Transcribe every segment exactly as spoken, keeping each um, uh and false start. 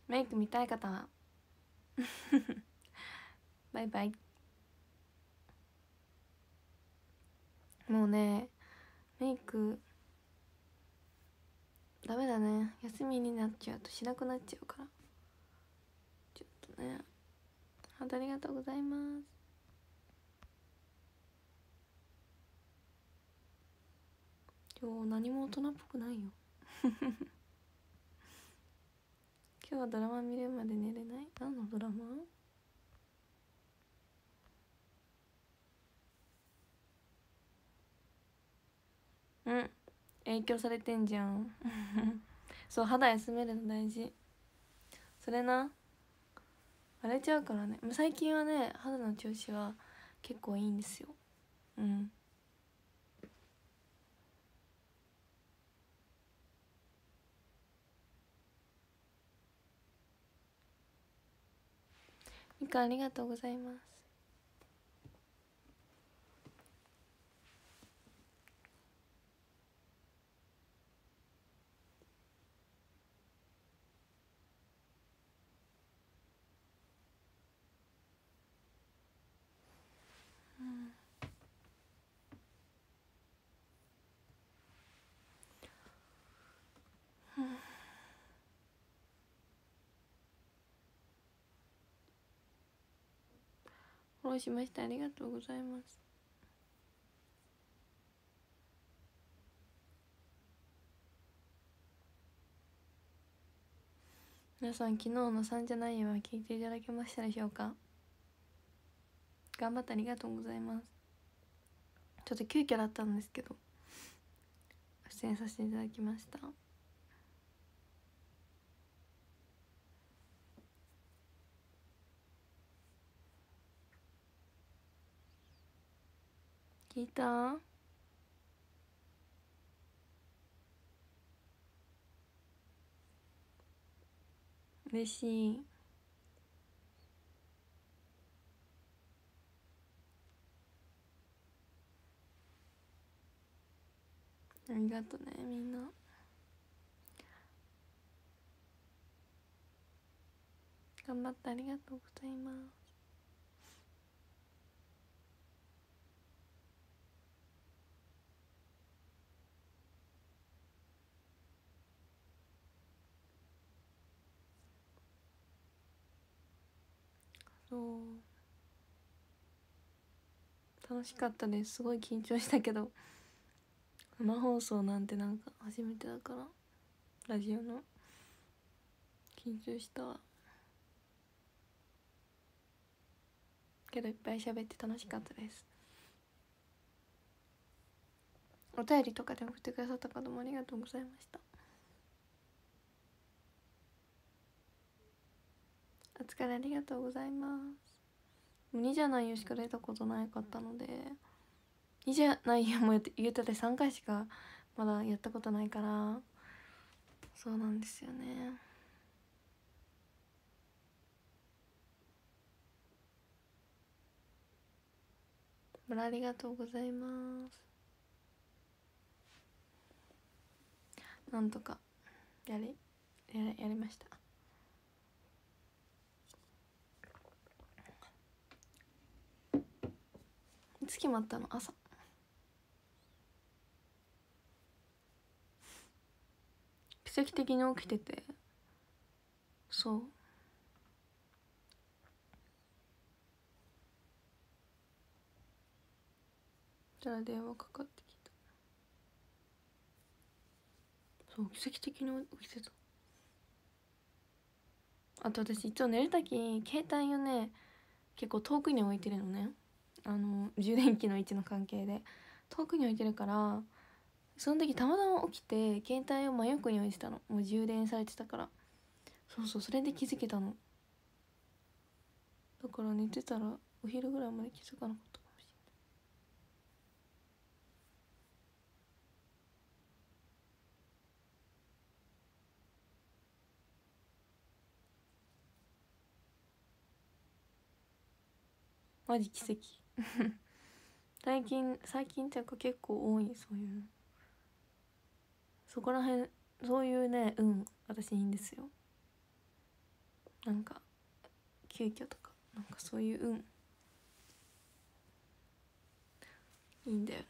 メイク見たい方はバイバイ。もうねメイクダメだね、休みになっちゃうとしなくなっちゃうから。ちょっとね、ハートありがとうございます。今日何も大人っぽくないよ今日はドラマ見るまで寝れない。何のドラマ？うん、影響されてんじゃんそう、肌休めるの大事。それな、荒れちゃうからね。最近はね肌の調子は結構いいんですよ。うん、みかありがとうございます。フォローしましたありがとうございます。皆さん昨日のさんじゃないよは聞いていただけましたでしょうか。頑張ってありがとうございます。ちょっと急遽だったんですけど出演させていただきました。聞いた？嬉しい。ありがとねみんな。頑張ってありがとうございます。そう楽しかったです。すごい緊張したけど生放送なんてなんか初めてだからラジオの緊張したわけどいっぱい喋って楽しかったです。お便りとかで送ってくださった方もありがとうございました。お疲れありがとうございます。にじゃないよしか出たことなかったのでにじゃないよも言うたってさんかいしかまだやったことないからそうなんですよね。ありがとうございます。なんとかやりややりました。いつ決まったの？朝。奇跡的に起きててそうじゃあ電話かかってきた。そう奇跡的に起きてた。あと私一応寝るとき携帯をね結構遠くに置いてるのね。あの充電器の位置の関係で遠くに置いてるからその時たまたま起きて携帯を真横に置いてたの。もう充電されてたからそうそうそれで気づけたの。だから寝てたらお昼ぐらいまで気づかなかったかもしれない。マジ奇跡最近最近っていうか結構多いそういうの。そこら辺そういうねうん私いいんですよ。 なんか急遽とかなんかそういう運いいんだよね。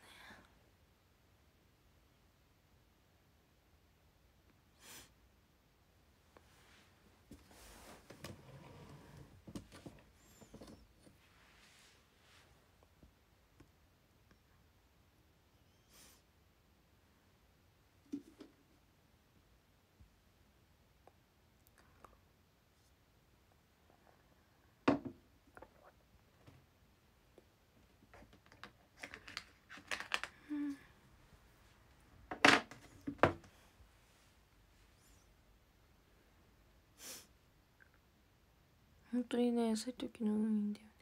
本当にね、そういう時の運いいんだよね。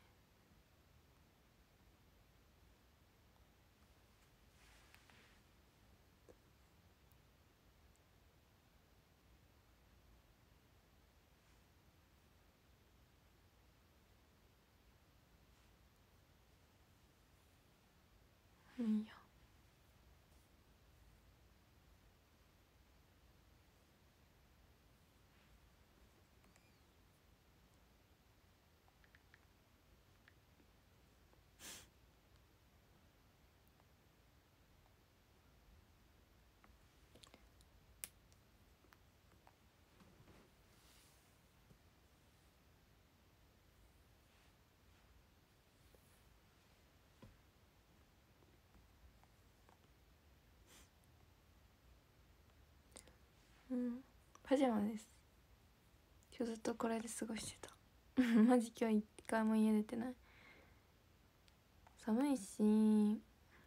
いいや。うん、パジャマです。今日ずっとこれで過ごしてたマジ今日一回も家出てない。寒いし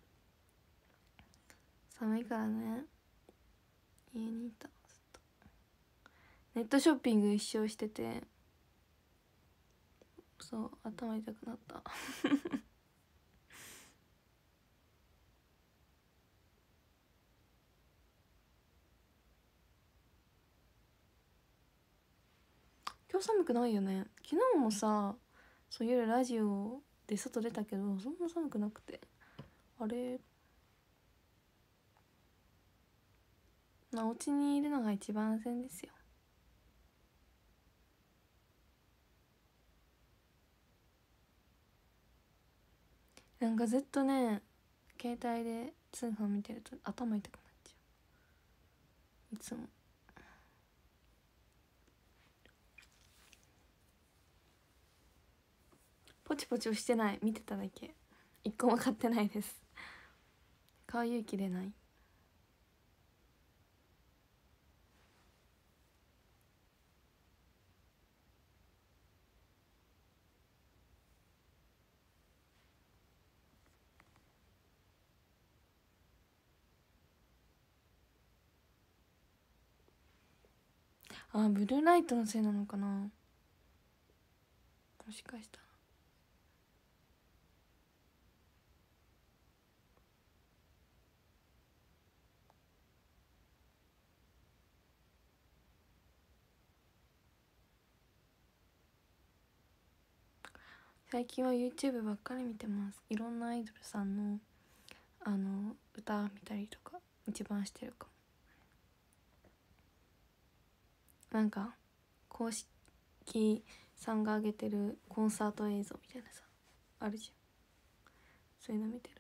寒いからね、家にいた。ずっとネットショッピング一生してて、そう頭痛くなった今日寒くないよね。昨日もさ、そう夜ラジオで外出たけどそんな寒くなくて、あれ、まあお家にいるのが一番安全ですよ。なんかずっとね携帯で通販見てると頭痛くなっちゃう、いつも。ポチポチ押してない、見てただけ。一個も買ってないです。買う勇気出ない。あ、ブルーライトのせいなのかな、もしかしたら。最近は YouTube ばっかり見てます。いろんなアイドルさんのあの歌見たりとか一番してるかも。なんか公式さんが上げてるコンサート映像みたいなさあるじゃん、そういうの見てる。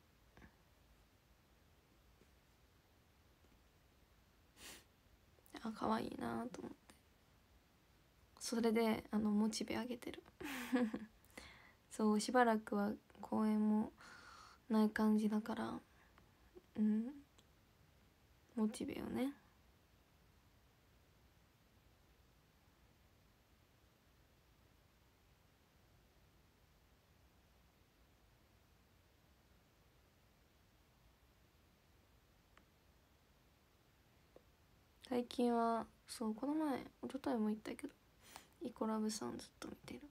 あ、可愛いなと思って、それであのモチベ上げてるそうしばらくは公演もない感じだから、うん、モチベをね。最近はそうこの前一昨日も言ったけどイコラブさんずっと見てる。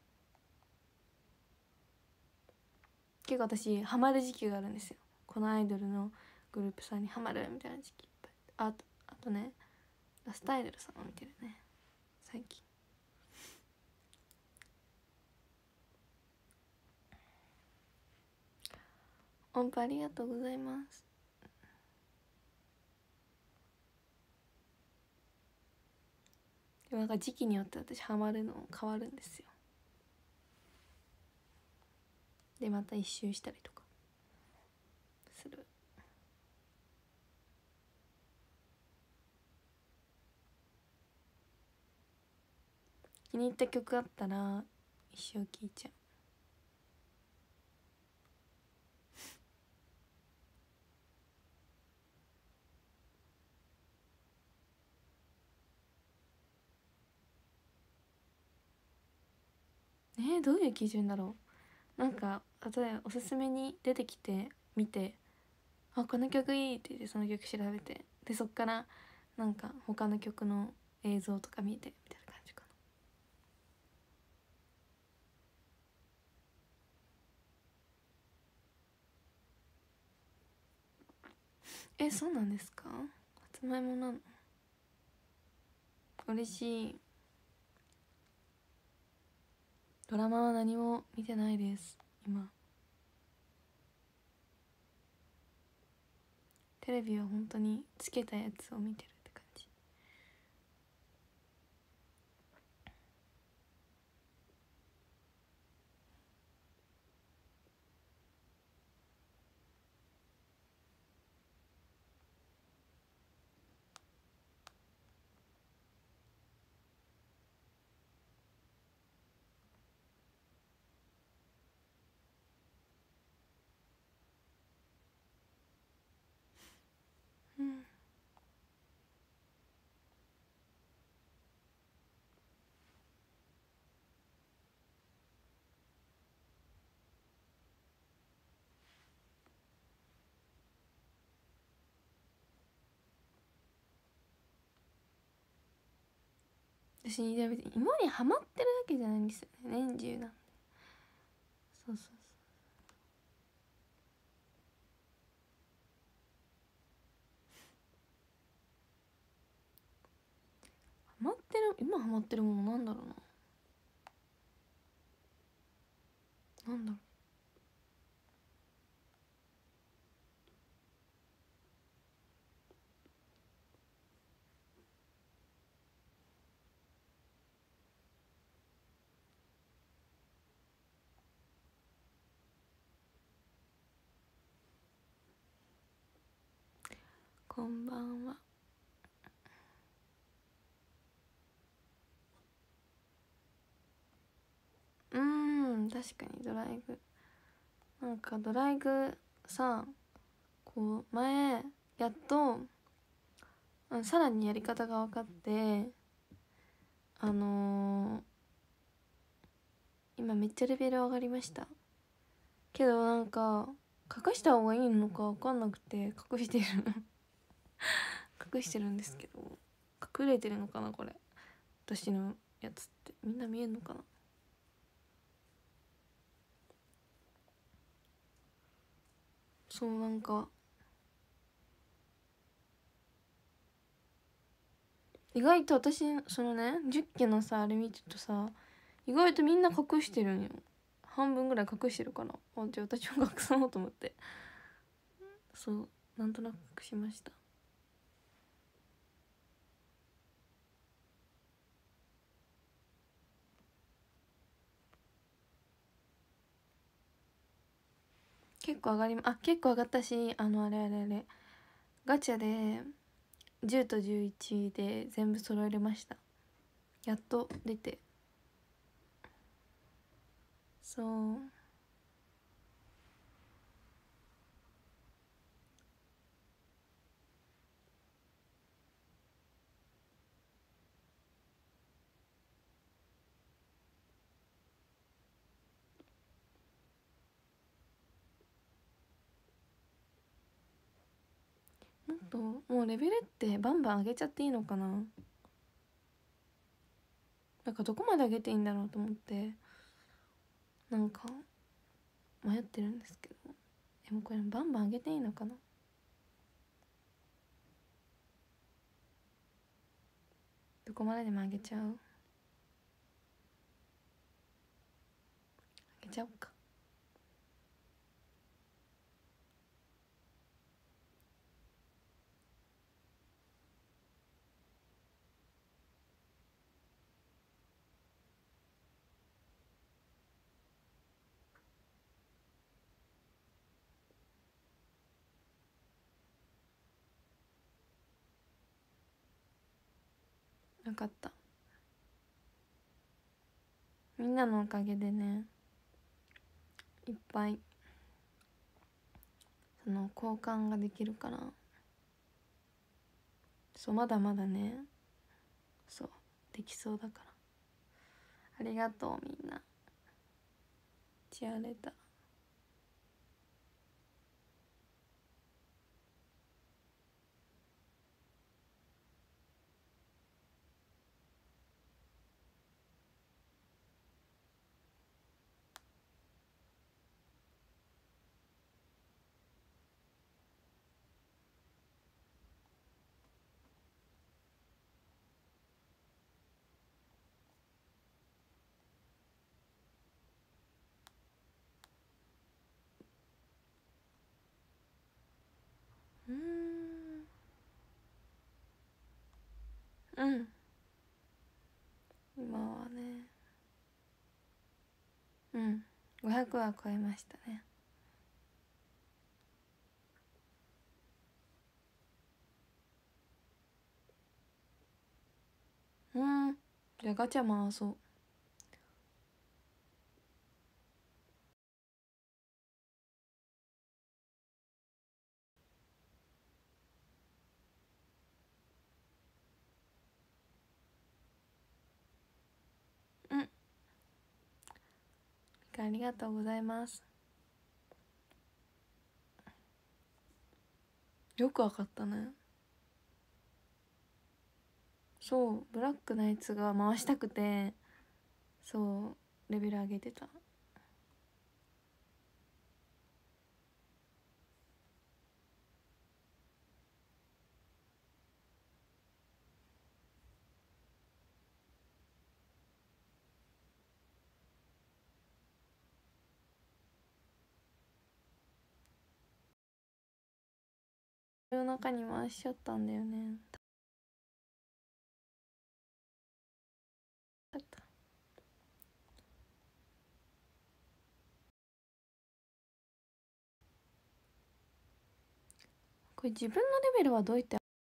結構私ハマる時期があるんですよ、このアイドルのグループさんにハマるみたいな時期いっぱいあって。あとねラストアイドルさんを見てるね最近。音符ありがとうございます。 でもなんか時期によって私ハマるの変わるんですよ。でまた一周したりとかする。気に入った曲あったら一生聴いちゃう。えー、どういう基準だろう。なんか例えばおすすめに出てきて見て、あこの曲いいって言ってその曲調べて、でそっからなんか他の曲の映像とか見てみたいな感じかな。えそうなんですか。さつまいもなの。嬉しい。ドラマは何も見てないです今。テレビは本当につけたやつを見てるって感じ。うん。私でも別に芋にハマってるわけじゃないんですよね、年中なんで。そうそうそう。ハマってる今ハマってるものなんだろうな。なんだろう。こんばんは。うーん確かにドライブ、なんかドライブさ、こう前やっとあさらにやり方が分かって、あのー、今めっちゃレベル上がりました。けどなんか隠した方がいいのか分かんなくて隠してる隠してるんですけど、隠れてるのかなこれ、私のやつってみんな見えるのかな。そうなんか意外と私そのねじゅっけのさあれ見てるとさ、意外とみんな隠してるんよ。半分ぐらい隠してるかな。あじゃあ私も隠そうと思って、そうなんとなく隠しました。結構上がりまあ結構上がったし、あのあれあれあれガチャでじゅうとじゅういちで全部揃えれました。やっと出て。そうもっともうレベルってバンバン上げちゃっていいのかな。なんかどこまで上げていいんだろうと思ってなんか迷ってるんですけど、でもこれバンバン上げていいのかな。どこまででも上げちゃう。上げちゃおうか。 分かった。みんなのおかげでねいっぱいその交換ができるから、そうまだまだねそうできそうだから、ありがとうみんな。チアレタ。うーんうん今はねうんごひゃくは超えましたね。うんじゃあガチャ回そう。うんありがとうございます。よくわかったね。そうブラックなやつが回したくてそうレベル上げてた。夜中に回しちゃったんだよね。だったこれ自分のレベルはどういった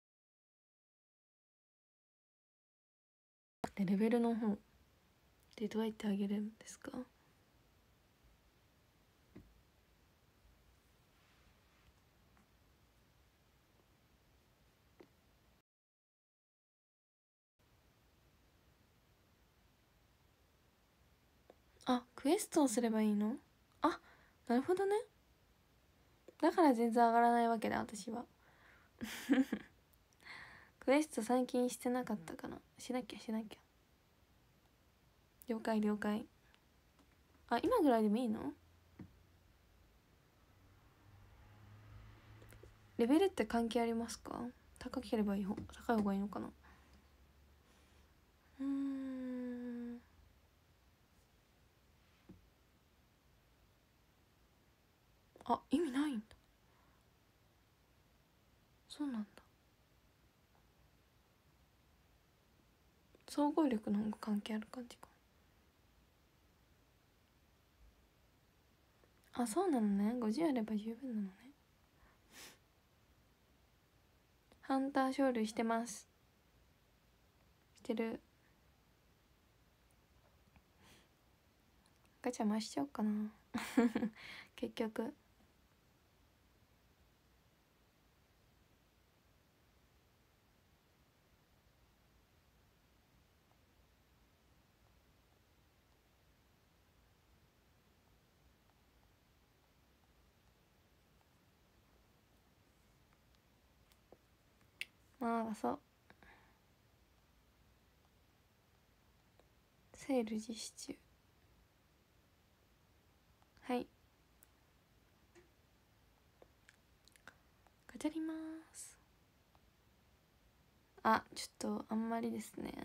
レベルの方でどうやって上げるんですか？あクエストをすればいいの？あなるほどね。だから全然上がらないわけだ私はクエスト最近してなかったかな。しなきゃしなきゃ。了解了解。あ今ぐらいでもいいの？レベルって関係ありますか？高ければいい方高い方がいいのかな。うーんあ意味ないんだ。そうなんだ。総合力の方が関係ある感じか。あそうなのね。ごじゅうあれば十分なのね。ハンター勝利してます。してる。ガチャ回しちゃおうかな結局まあそうセール実施中。はいガチャります。あちょっとあんまりですね。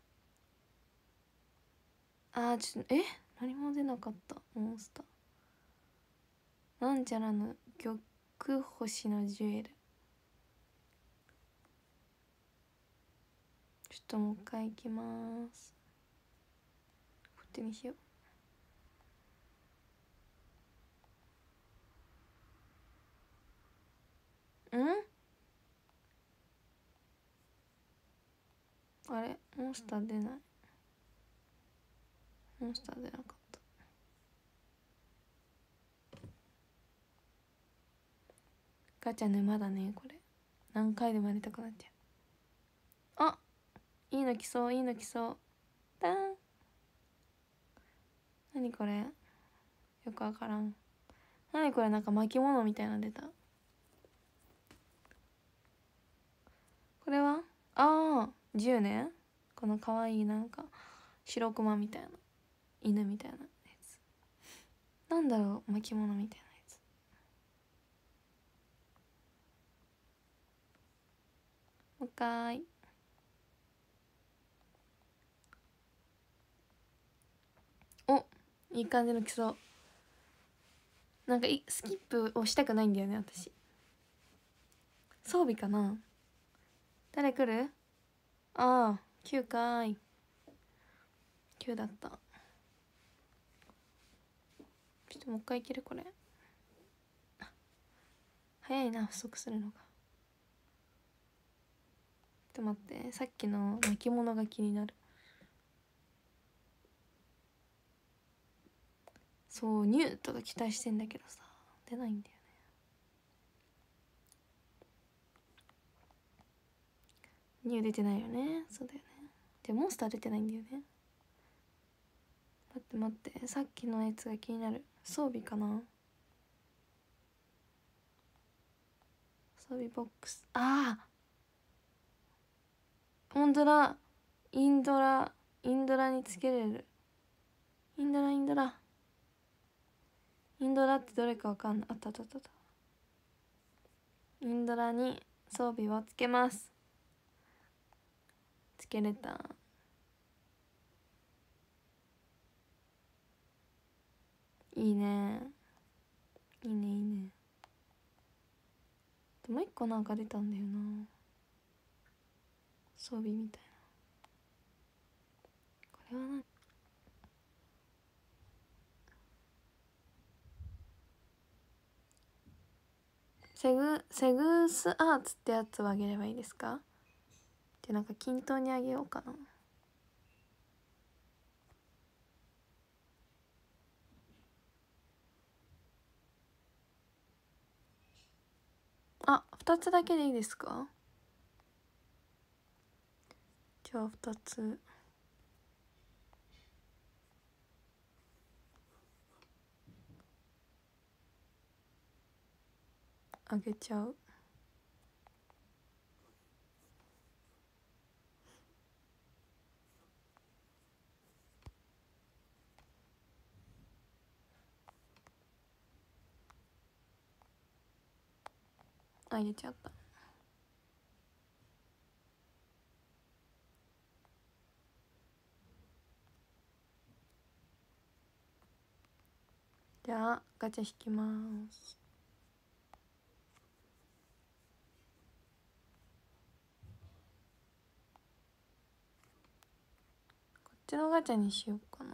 あちょっとえ何も出なかったモンスター。なんちゃらの玉星のジュエル。ちょっともう一回いきます。こっちにしようんあれんモンスター出ない。モンスター出なかった。ガチャ沼だねこれ。何回でもやりたくなっちゃう。あ、いいの来そう、いいの来そう。ダン。何これ、よくわからん。何これ、なんか巻物みたいなの出た。これはああじゅうねん。このかわいいなんか白クマみたいな犬みたいなやつ。なんだろう、巻物みたいなやつ。もう一回。お、いい感じの来そう。なんかいスキップをしたくないんだよね私。装備かな。誰来る。ああきゅうかーい。きゅうだった。ちょっともう一回いけるこれ。早いな不足するのが。ちょっと待って、さっきの巻物が気になる。そうニューとか期待してんだけどさ出ないんだよね。ニュー出てないよね。そうだよね。でモンスター出てないんだよね。待って待って、さっきのやつが気になる。装備かな。装備ボックス。ああほんとだ。インドラインドラにつけれる。インドラインドラインドラってどれかわかんない。あったあったあったあった。インドラに装備をつけます。つけれた。いいねいいねいいね。もう一個なんか出たんだよな、装備みたいな。これは何。セグセグースアーツってやつをあげればいいですか。でなんか均等にあげようかな。あ、ふたつだけでいいですか。じゃあふたつあげちゃう。あげちゃった。じゃあガチャ引きます。こっちのガチャにしようかな。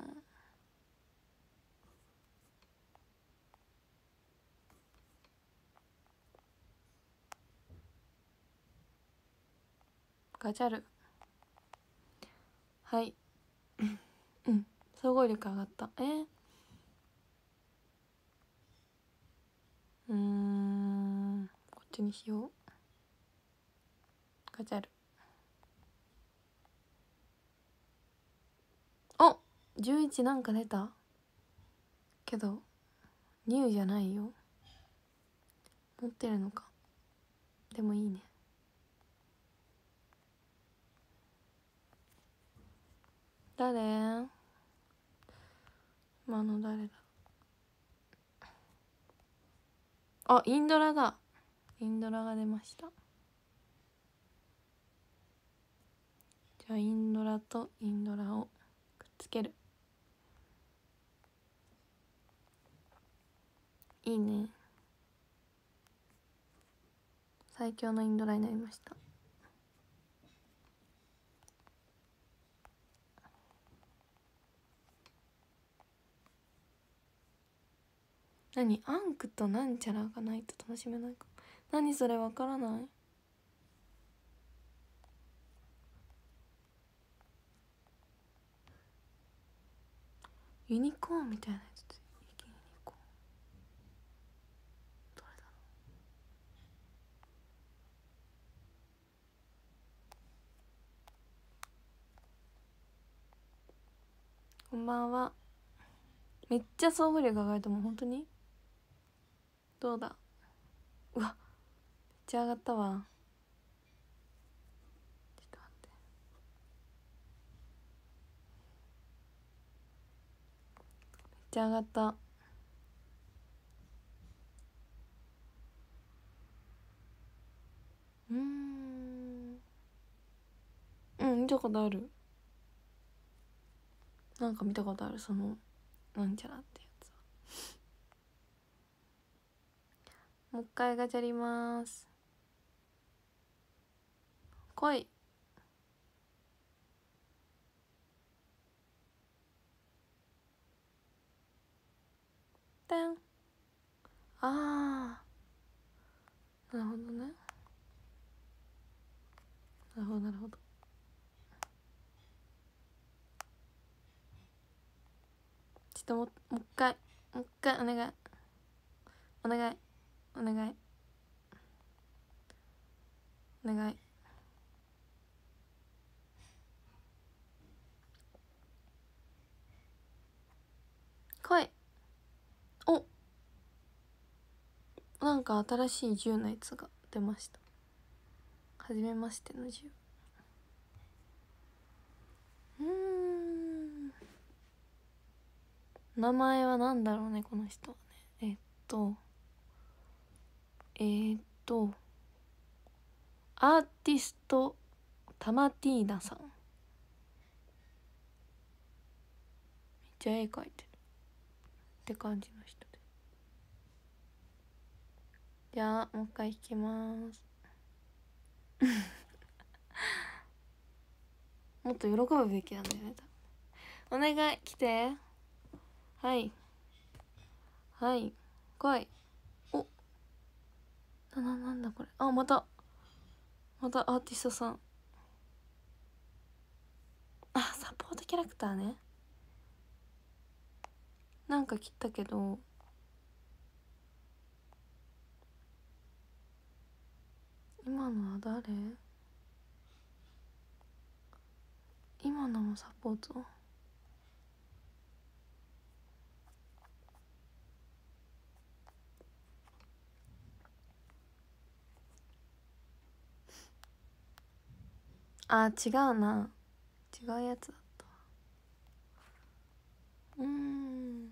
ガチャル。はいうん総合力上がった。えー、うーんこっちにしよう。ガチャル。おじゅういちなんか出たけどニューじゃないよ。持ってるのか。でもいいね。誰。今の誰だ。あ、インドラだ。インドラが出ました。じゃあインドラとインドラをくっつける。いいね。最強のインドラになりました。何アンクとなんちゃらがないと楽しめないか。何それわからない。 ユニコーンみたいなやつってユニコーンどれだろう。こんばんは。めっちゃ総合力上がると思う。本当にどうだ。うわめっちゃ上がったわ。ちょっと待って。めっちゃ上がった。うーんうん見たことある。なんか見たことある。そのなんちゃらってやつは。もう一回ガチャります。来い。てん。あーなるほどね。なるほどなるほど。ちょっとももう一回もう一回お願いお願いお願いお願い。来い。おなんか新しい銃のやつが出ました。はじめましての銃。うーん名前はなんだろうねこの人はね。えっとえー、っとアーティストタマティーナさん。めっちゃ絵描いてるって感じの人で。じゃあもう一回弾きますもっと喜ぶべきなんだよね多分。お願い来て。はいはい来い。おなななんだこれ。あまたまたアーティストさん。あサポートキャラクターね。なんか切ったけど今のは誰。今のもサポート。あ違うな違うやつだったわ。うーん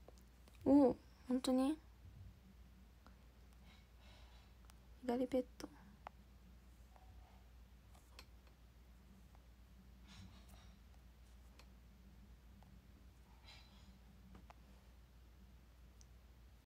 お本当に左ベッド